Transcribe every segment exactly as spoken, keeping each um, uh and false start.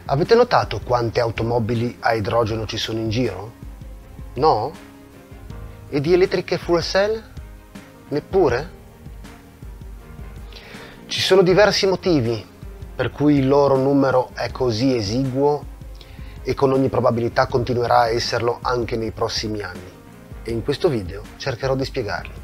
Avete notato quante automobili a idrogeno ci sono in giro? No? E di elettriche fuel cell? Neppure? Ci sono diversi motivi per cui il loro numero è così esiguo e con ogni probabilità continuerà a esserlo anche nei prossimi anni, e in questo video cercherò di spiegarli.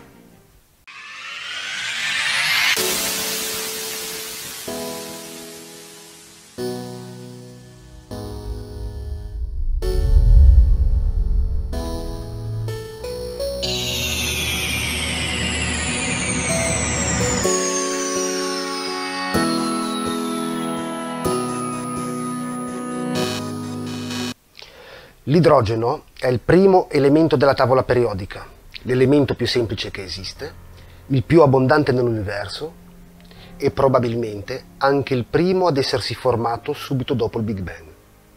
L'idrogeno è il primo elemento della tavola periodica, l'elemento più semplice che esiste, il più abbondante nell'universo e probabilmente anche il primo ad essersi formato subito dopo il Big Bang.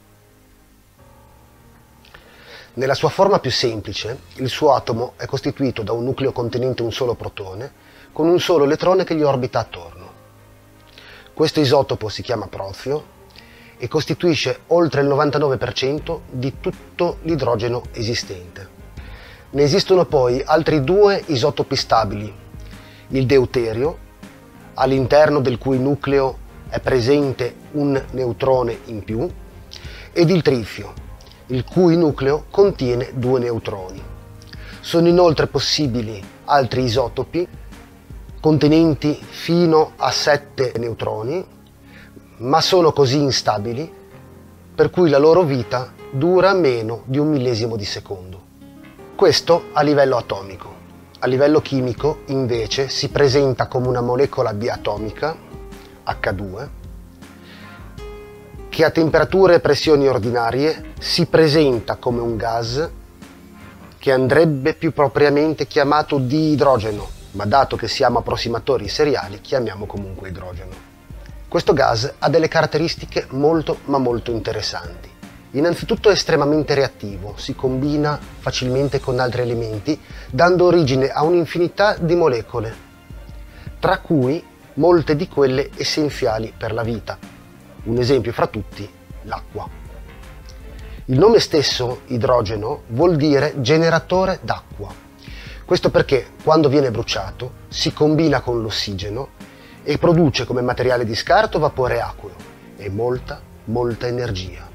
Nella sua forma più semplice, il suo atomo è costituito da un nucleo contenente un solo protone con un solo elettrone che gli orbita attorno. Questo isotopo si chiama prozio e costituisce oltre il novantanove per cento di tutto l'idrogeno esistente. Ne esistono poi altri due isotopi stabili, il deuterio, all'interno del cui nucleo è presente un neutrone in più, ed il trifio, il cui nucleo contiene due neutroni. Sono inoltre possibili altri isotopi contenenti fino a sette neutroni, ma sono così instabili per cui la loro vita dura meno di un millesimo di secondo. Questo a livello atomico. A livello chimico, invece, si presenta come una molecola biatomica, acca due, che a temperature e pressioni ordinarie si presenta come un gas che andrebbe più propriamente chiamato diidrogeno, ma dato che siamo approssimatori seriali, chiamiamo comunque idrogeno. Questo gas ha delle caratteristiche molto ma molto interessanti. Innanzitutto è estremamente reattivo, si combina facilmente con altri elementi, dando origine a un'infinità di molecole, tra cui molte di quelle essenziali per la vita. Un esempio fra tutti, l'acqua. Il nome stesso, idrogeno, vuol dire generatore d'acqua. Questo perché quando viene bruciato si combina con l'ossigeno e produce come materiale di scarto vapore acqueo e molta, molta energia.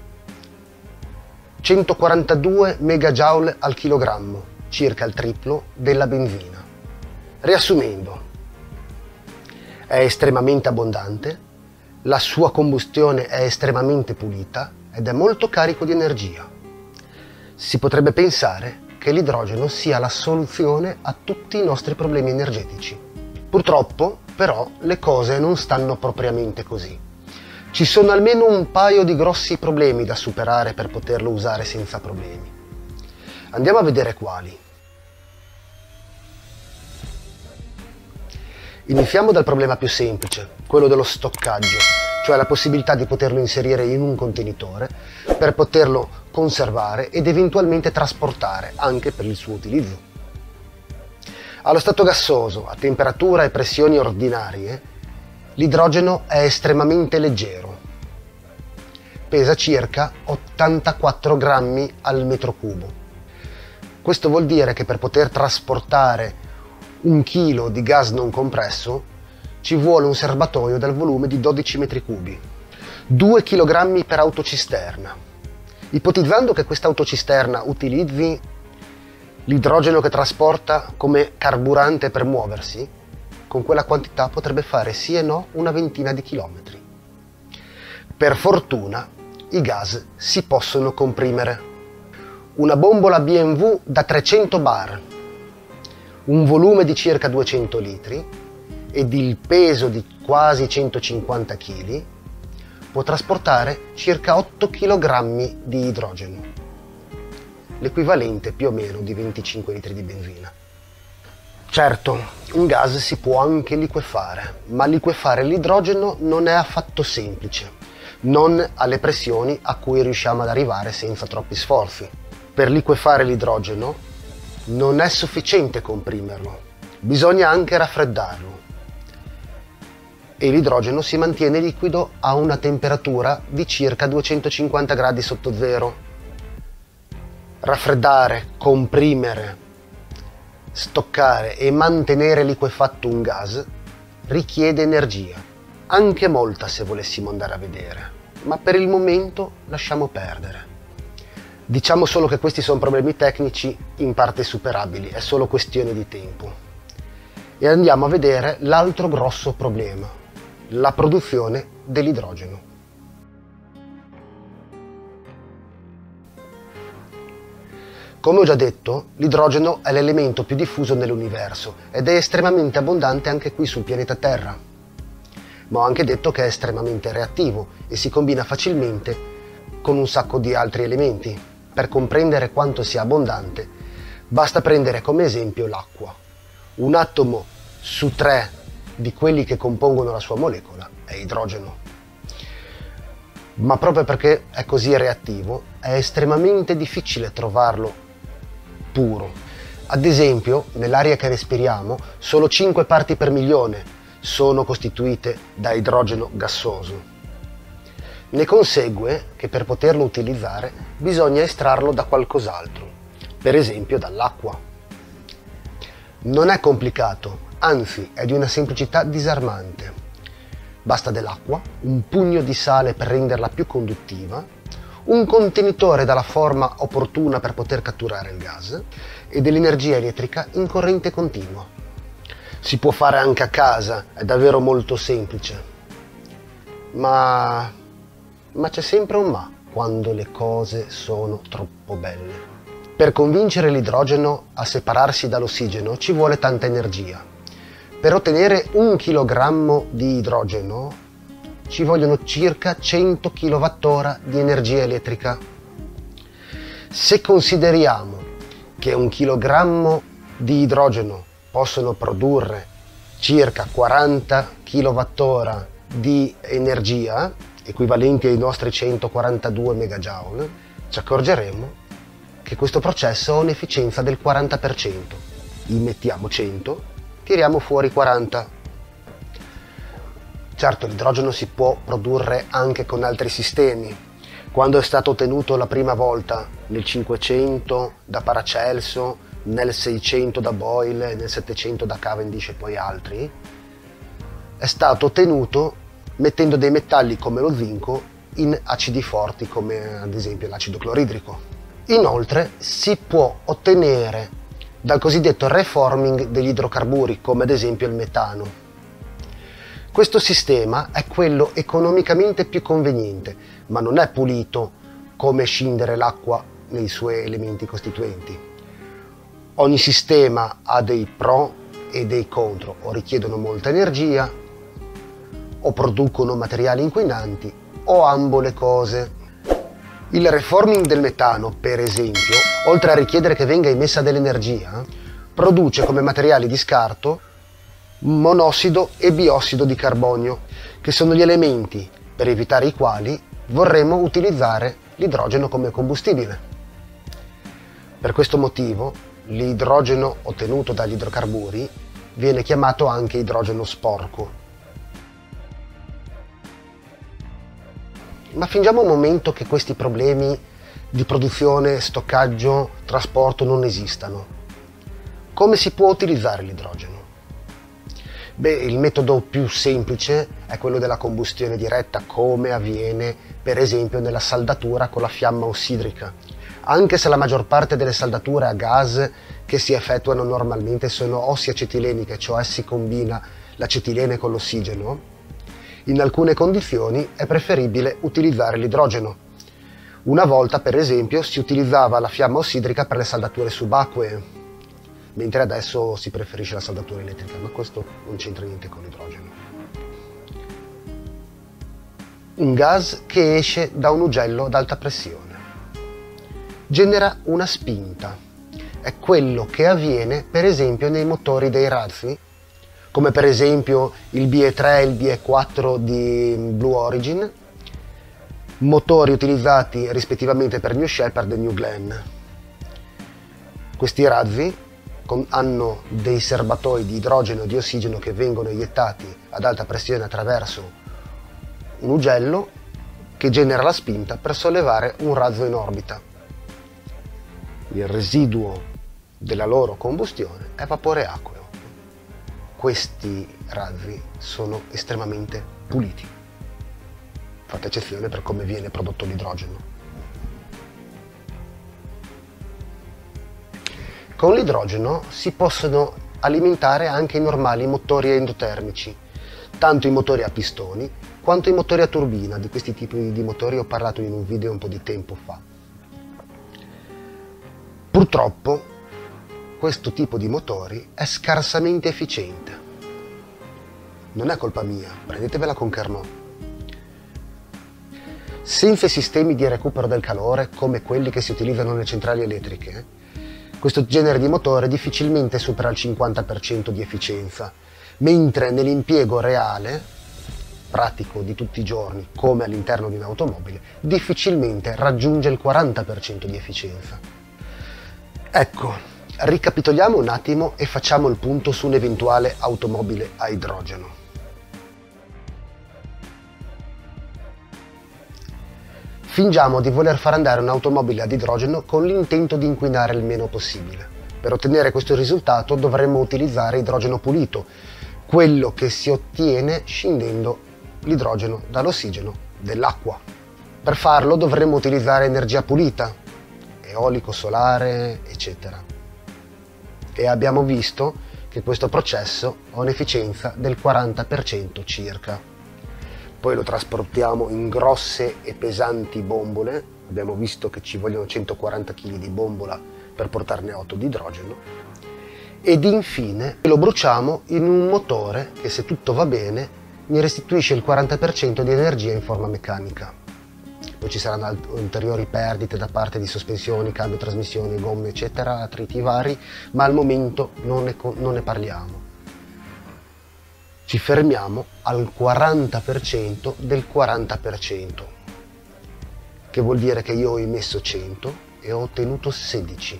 centoquarantadue megajoule al chilogrammo, circa il triplo della benzina. Riassumendo, è estremamente abbondante, la sua combustione è estremamente pulita ed è molto carico di energia. Si potrebbe pensare che l'idrogeno sia la soluzione a tutti i nostri problemi energetici. Purtroppo, però, le cose non stanno propriamente così. Ci sono almeno un paio di grossi problemi da superare per poterlo usare senza problemi. Andiamo a vedere quali. Iniziamo dal problema più semplice, quello dello stoccaggio, cioè la possibilità di poterlo inserire in un contenitore per poterlo conservare ed eventualmente trasportare anche per il suo utilizzo. Allo stato gassoso, a temperatura e pressioni ordinarie, l'idrogeno è estremamente leggero. Pesa circa ottantaquattro grammi al metro cubo. Questo vuol dire che per poter trasportare un chilo di gas non compresso ci vuole un serbatoio dal volume di dodici metri cubi, due chilogrammi per autocisterna. Ipotizzando che questa autocisterna utilizzi l'idrogeno che trasporta come carburante per muoversi, con quella quantità potrebbe fare sì e no una ventina di chilometri. Per fortuna i gas si possono comprimere. Una bombola B M W da trecento bar, un volume di circa duecento litri ed il peso di quasi centocinquanta chili può trasportare circa otto chilogrammi di idrogeno, l'equivalente più o meno di venticinque litri di benzina. Certo, un gas si può anche liquefare, ma liquefare l'idrogeno non è affatto semplice, non alle pressioni a cui riusciamo ad arrivare senza troppi sforzi. Per liquefare l'idrogeno non è sufficiente comprimerlo, bisogna anche raffreddarlo. e l'idrogeno si mantiene liquido a una temperatura di circa duecentocinquanta gradi sotto zero. Raffreddare, comprimere, stoccare e mantenere liquefatto un gas richiede energia, anche molta se volessimo andare a vedere, ma per il momento lasciamo perdere. Diciamo solo che questi sono problemi tecnici in parte superabili, è solo questione di tempo. E andiamo a vedere l'altro grosso problema, la produzione dell'idrogeno. Come ho già detto, l'idrogeno è l'elemento più diffuso nell'universo ed è estremamente abbondante anche qui sul pianeta Terra. Ma ho anche detto che è estremamente reattivo e si combina facilmente con un sacco di altri elementi. Per comprendere quanto sia abbondante, basta prendere come esempio l'acqua. Un atomo su tre di quelli che compongono la sua molecola è idrogeno. Ma proprio perché è così reattivo, è estremamente difficile trovarlo puro. Ad esempio, nell'aria che respiriamo, solo cinque parti per milione sono costituite da idrogeno gassoso. Ne consegue che per poterlo utilizzare bisogna estrarlo da qualcos'altro, per esempio dall'acqua. Non è complicato, anzi è di una semplicità disarmante. Basta dell'acqua, un pugno di sale per renderla più conduttiva, un contenitore dalla forma opportuna per poter catturare il gas e dell'energia elettrica in corrente continua. Si può fare anche a casa, è davvero molto semplice. Ma... Ma c'è sempre un ma quando le cose sono troppo belle. Per convincere l'idrogeno a separarsi dall'ossigeno ci vuole tanta energia. Per ottenere un chilogrammo di idrogeno ci vogliono circa cento kilowattora di energia elettrica. Se consideriamo che un chilogrammo di idrogeno possono produrre circa quaranta kilowattora di energia, equivalenti ai nostri centoquarantadue megajoule, ci accorgeremo che questo processo ha un'efficienza del quaranta per cento. Immettiamo cento, tiriamo fuori quaranta. Certo, l'idrogeno si può produrre anche con altri sistemi. Quando è stato ottenuto la prima volta nel cinquecento da Paracelso, nel seicento da Boyle, nel settecento da Cavendish e poi altri, è stato ottenuto mettendo dei metalli come lo zinco in acidi forti come ad esempio l'acido cloridrico. Inoltre si può ottenere dal cosiddetto reforming degli idrocarburi come ad esempio il metano. Questo sistema è quello economicamente più conveniente, ma non è pulito come scindere l'acqua nei suoi elementi costituenti. Ogni sistema ha dei pro e dei contro, o richiedono molta energia o producono materiali inquinanti, o ambo le cose. Il reforming del metano, per esempio, oltre a richiedere che venga emessa dell'energia, produce come materiali di scarto monossido e biossido di carbonio, che sono gli elementi per evitare i quali vorremmo utilizzare l'idrogeno come combustibile. Per questo motivo, l'idrogeno ottenuto dagli idrocarburi viene chiamato anche idrogeno sporco. Ma fingiamo un momento che questi problemi di produzione, stoccaggio, trasporto non esistano. Come si può utilizzare l'idrogeno? Beh, il metodo più semplice è quello della combustione diretta, come avviene per esempio nella saldatura con la fiamma ossidrica. Anche se la maggior parte delle saldature a gas che si effettuano normalmente sono ossiacetileniche, cioè si combina l'acetilene con l'ossigeno, in alcune condizioni è preferibile utilizzare l'idrogeno. Una volta, per esempio, si utilizzava la fiamma ossidrica per le saldature subacquee, mentre adesso si preferisce la saldatura elettrica, ma questo non c'entra niente con l'idrogeno. Un gas che esce da un ugello ad alta pressione genera una spinta. È quello che avviene, per esempio, nei motori dei razzi, come per esempio il B E tre e il B E quattro di Blue Origin, motori utilizzati rispettivamente per New Shepard e New Glenn. Questi razzi con, hanno dei serbatoi di idrogeno e di ossigeno che vengono iniettati ad alta pressione attraverso un ugello che genera la spinta per sollevare un razzo in orbita. Il residuo della loro combustione è vapore acqueo. Questi razzi sono estremamente puliti. Fate eccezione per come viene prodotto l'idrogeno. Con l'idrogeno si possono alimentare anche i normali motori endotermici, tanto i motori a pistoni quanto i motori a turbina. Di questi tipi di motori ho parlato in un video un po' di tempo fa. Purtroppo questo tipo di motori è scarsamente efficiente. Non è colpa mia, prendetevela con Carnot. Senza sistemi di recupero del calore come quelli che si utilizzano nelle centrali elettriche, questo genere di motore difficilmente supera il cinquanta per cento di efficienza, mentre nell'impiego reale, pratico di tutti i giorni, come all'interno di un'automobile, difficilmente raggiunge il quaranta per cento di efficienza. Ecco, ricapitoliamo un attimo e facciamo il punto su un'eventuale automobile a idrogeno. Fingiamo di voler far andare un'automobile ad idrogeno con l'intento di inquinare il meno possibile. Per ottenere questo risultato dovremmo utilizzare idrogeno pulito, quello che si ottiene scindendo l'idrogeno dall'ossigeno dell'acqua. Per farlo dovremmo utilizzare energia pulita, eolico, solare, eccetera. E abbiamo visto che questo processo ha un'efficienza del quaranta per cento circa. Poi lo trasportiamo in grosse e pesanti bombole, abbiamo visto che ci vogliono centoquaranta chili di bombola per portarne otto di idrogeno, ed infine lo bruciamo in un motore che, se tutto va bene, mi restituisce il quaranta per cento di energia in forma meccanica. Poi ci saranno ulteriori perdite da parte di sospensioni, cambio, trasmissioni, gomme, eccetera, attriti vari, ma al momento non ne, non ne parliamo. Ci fermiamo al quaranta per cento del quaranta per cento, che vuol dire che io ho immesso cento e ho ottenuto sedici.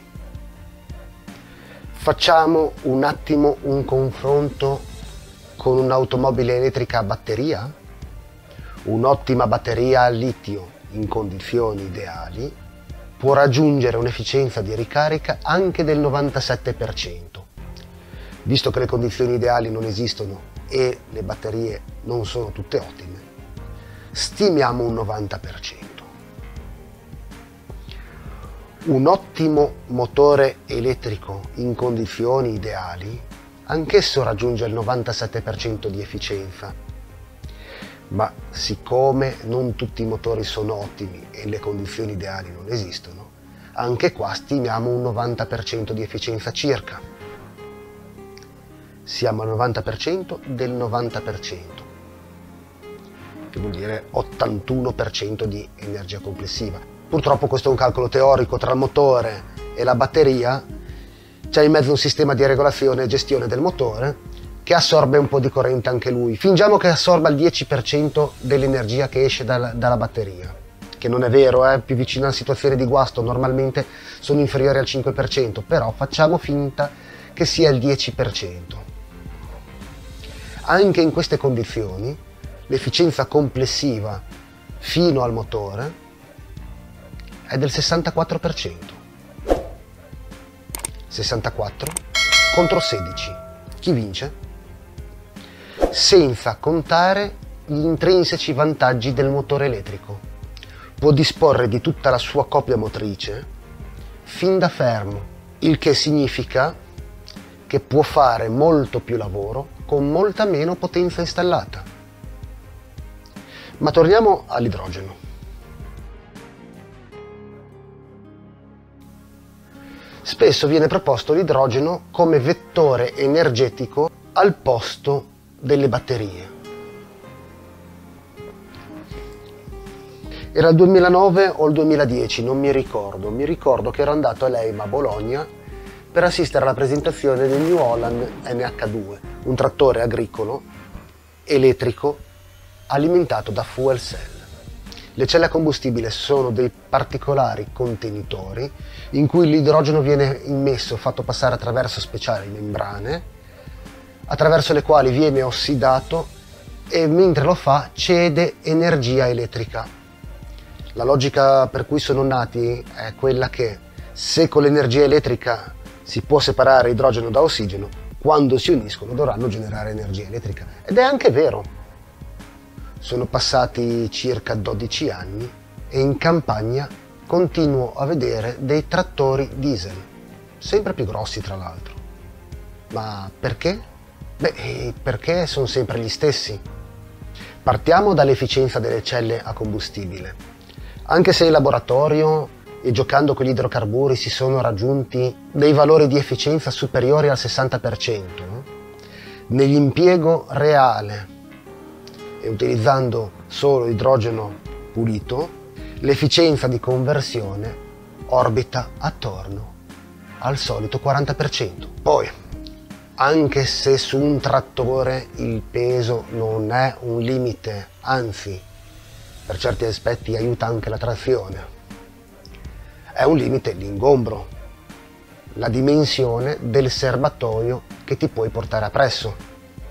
Facciamo un attimo un confronto con un'automobile elettrica a batteria. Un'ottima batteria a litio in condizioni ideali può raggiungere un'efficienza di ricarica anche del novantasette per cento. Visto che le condizioni ideali non esistono e le batterie non sono tutte ottime, stimiamo un novanta per cento. Un ottimo motore elettrico in condizioni ideali anch'esso raggiunge il novantasette per cento di efficienza, ma siccome non tutti i motori sono ottimi e le condizioni ideali non esistono, anche qua stimiamo un novanta per cento di efficienza circa. Siamo al novanta per cento del novanta per cento, che vuol dire ottantuno per cento di energia complessiva. Purtroppo questo è un calcolo teorico. Tra il motore e la batteria c'è in mezzo un sistema di regolazione e gestione del motore che assorbe un po' di corrente anche lui. Fingiamo che assorba il dieci per cento dell'energia che esce dalla, dalla batteria, che non è vero, è più vicino a situazioni di guasto, normalmente sono inferiori al cinque per cento, però facciamo finta che sia il dieci per cento. Anche in queste condizioni l'efficienza complessiva fino al motore è del sessantaquattro per cento. sessantaquattro contro sedici. Chi vince? Senza contare gli intrinseci vantaggi del motore elettrico. Può disporre di tutta la sua coppia motrice fin da fermo, il che significa che può fare molto più lavoro con molta meno potenza installata. Ma torniamo all'idrogeno. Spesso viene proposto l'idrogeno come vettore energetico al posto delle batterie. Era il duemilanove o il duemiladieci, non mi ricordo. Mi ricordo che ero andato a l'EIMA a Bologna per assistere alla presentazione del New Holland N H due, un trattore agricolo elettrico alimentato da fuel cell. Le celle a combustibile sono dei particolari contenitori in cui l'idrogeno viene immesso, fatto passare attraverso speciali membrane, attraverso le quali viene ossidato e mentre lo fa cede energia elettrica. La logica per cui sono nati è quella che se con l'energia elettrica si può separare idrogeno da ossigeno, quando si uniscono dovranno generare energia elettrica. Ed è anche vero. Sono passati circa dodici anni e in campagna continuo a vedere dei trattori diesel, sempre più grossi tra l'altro. Ma perché? Beh, perché sono sempre gli stessi. Partiamo dall'efficienza delle celle a combustibile. Anche se in laboratorio e giocando con gli idrocarburi si sono raggiunti dei valori di efficienza superiori al sessanta per cento, nell'impiego reale e utilizzando solo idrogeno pulito, l'efficienza di conversione orbita attorno al solito quaranta per cento. Poi, anche se su un trattore il peso non è un limite, anzi, per certi aspetti aiuta anche la trazione, è un limite l'ingombro, la dimensione del serbatoio che ti puoi portare appresso.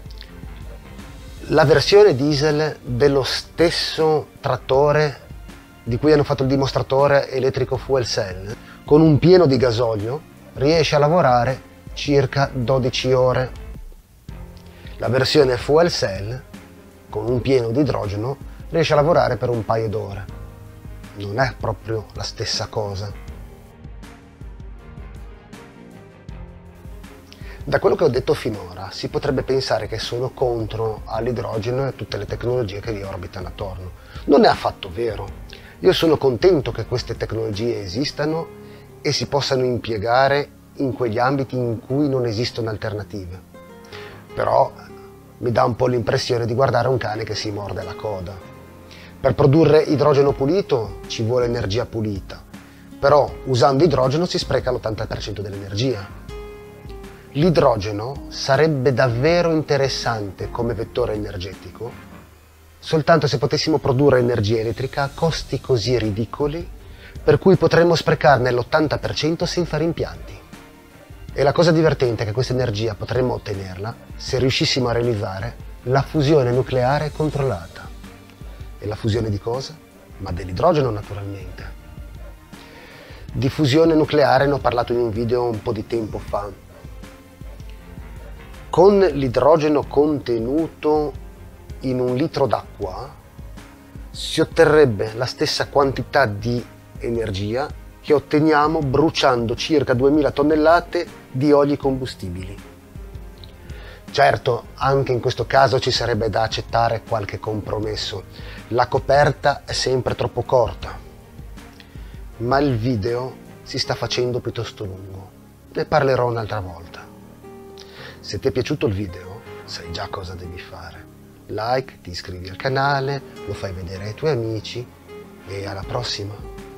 La versione diesel dello stesso trattore di cui hanno fatto il dimostratore elettrico fuel cell, con un pieno di gasolio, riesce a lavorare circa dodici ore. La versione fuel cell, con un pieno di idrogeno, riesce a lavorare per un paio d'ore. Non è proprio la stessa cosa. Da quello che ho detto finora si potrebbe pensare che sono contro all'idrogeno e tutte le tecnologie che vi orbitano attorno. Non è affatto vero. Io sono contento che queste tecnologie esistano e si possano impiegare in quegli ambiti in cui non esistono alternative. Però mi dà un po' l'impressione di guardare un cane che si morde la coda. Per produrre idrogeno pulito ci vuole energia pulita, però usando idrogeno si spreca l'ottanta per cento dell'energia. L'idrogeno sarebbe davvero interessante come vettore energetico soltanto se potessimo produrre energia elettrica a costi così ridicoli per cui potremmo sprecarne l'ottanta per cento senza rimpianti. E la cosa divertente è che questa energia potremmo ottenerla se riuscissimo a realizzare la fusione nucleare controllata. E la fusione di cosa? Ma dell'idrogeno naturalmente. Di fusione nucleare ne ho parlato in un video un po' di tempo fa. Con l'idrogeno contenuto in un litro d'acqua si otterrebbe la stessa quantità di energia che otteniamo bruciando circa duemila tonnellate di oli combustibili. Certo, anche in questo caso ci sarebbe da accettare qualche compromesso. La coperta è sempre troppo corta, ma il video si sta facendo piuttosto lungo. Ne parlerò un'altra volta. Se ti è piaciuto il video, sai già cosa devi fare. Like, ti iscrivi al canale, lo fai vedere ai tuoi amici e alla prossima!